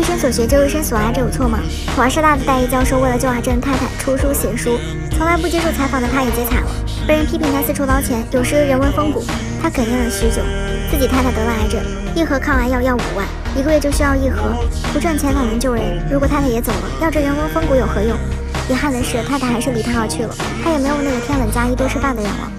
身所学就一身所爱，这有错吗？华师大的代议教授为了救阿珍太太出书写书，从来不接受采访的他也接惨了，被人批评他四处捞钱，有时人文风骨。他哽咽了许久，自己太太得了癌症，一盒抗癌药要5万，1个月就需要1盒，不赚钱哪能救人？如果太太也走了，要这人文风骨有何用？遗憾的是，太太还是离他而去了，他也没有那个天冷加衣多吃饭的人了。